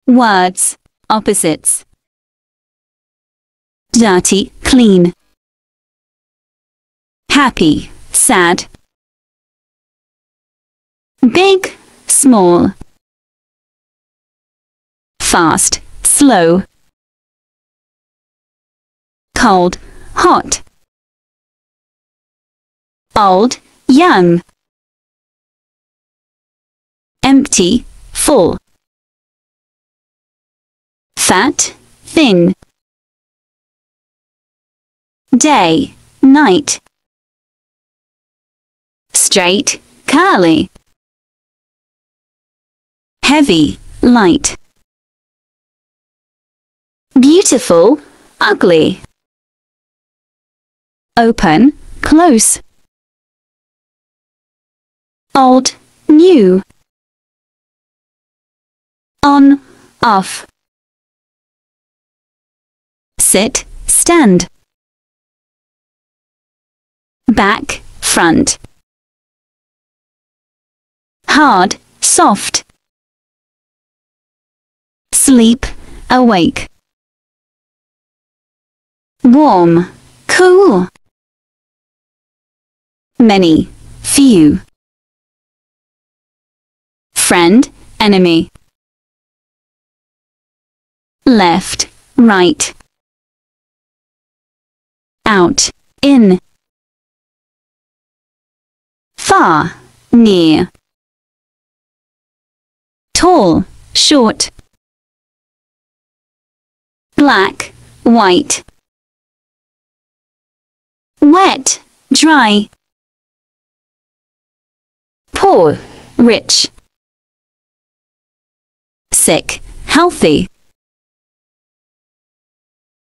Words, opposites. Dirty, clean. Happy, sad. Big, small. Fast, slow. Cold, hot. Old, young. Empty, full. Fat, thin. Day, night. Straight, curly. Heavy, light. Beautiful, ugly. Open, close. Old, new. On, off. Sit, stand. Back, front. Hard, soft. Sleep, awake. Warm, cool. Many, few. Friend, enemy. Left, right. Out, in. Far, near. Tall, short. Black, white. Wet, dry. Poor, rich. Sick, healthy.